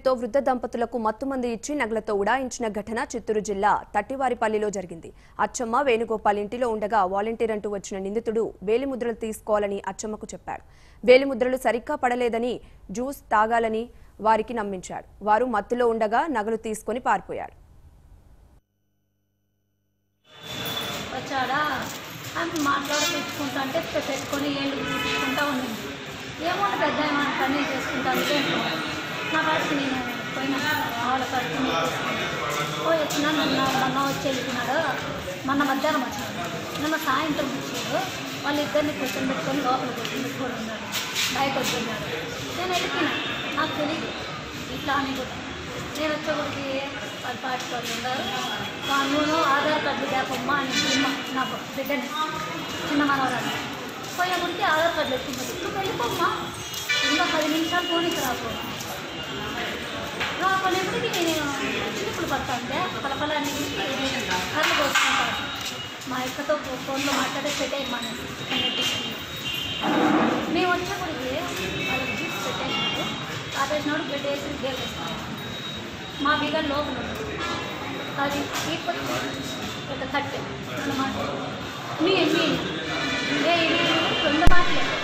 పేరుతో వృద్ధ దంపతులకు మత్తుమందు ఇచ్చి నగలతో ఉడాయించిన ఘటన చిత్తూరు జిల్లా తట్టివారిపల్లిలో జరిగింది. అచ్చమ్మ వేణుగోపాల్ ఇంటిలో ఉండగా వాలంటీర్ అంటూ వచ్చిన నిందితుడు వేలిముద్రలు తీసుకోవాలని అచ్చమ్మకు చెప్పాడు. వేలిముద్రలు సరిగ్గా పడలేదని జ్యూస్ తాగాలని వారికి నమ్మించాడు. వారు మత్తులో ఉండగా నగలు తీసుకొని పారిపోయాడు. పెట్టుకొని ఏళ్ళు తీసుకుంటా ఉంది. ఏమన్నా పెద్ద ఏమైనా పని చేసుకుంటా అంటే నా కాడికి నేను పోయినా వాళ్ళ కాడికి పోయి వచ్చినా మొన్న వచ్చి వెళ్ళిపోయినాడు. మొన్న మధ్యాహ్నం వచ్చినాడు, నిన్న సాయంత్రం వచ్చాడు. వాళ్ళిద్దరిని కూర్చొని పెట్టుకొని లోపల కూర్చొని పెట్టుకొని ఉన్నాడు. బయట వస్తున్నాడు. నేను వెళ్ళిపోయినా, నాకు తెలియదు ఇట్లా అని కూడా. నేను వచ్చేప్పటికి వాళ్ళు పాటిపడి ఉన్నారు. నువ్వు ఆధార్ కార్డు లేకమ్మా అని నాకు బిడ్డని చిన్న మనవరాన్ని పోయేప్పటికి ఆధార్ కార్డు ఎత్తుకుంటుంది. నువ్వు వెళ్ళిపోమ్మా, ఇంకా 10 నిమిషాలు ఫోన్కి రాకపోయినప్పటికీ నేను చినుకులు పడుతుంటే పలపలాన్ని కళ్ళు కోసుకుంటాను. మా అక్కతో ఫోన్లో మాట్లాడే పెట్టేయమని మేము వచ్చేప్పటికి వాళ్ళకి జ్యూస్ పెట్టేసినాడు. ఆపేసినాడు, బ్లడ్ వేసి గేర్ వేస్తున్నాడు. మా బిడ్డ లోపల అది ఇప్పటికి ఒక కట్టె 2 మాటలు. మీ 2 మాటలే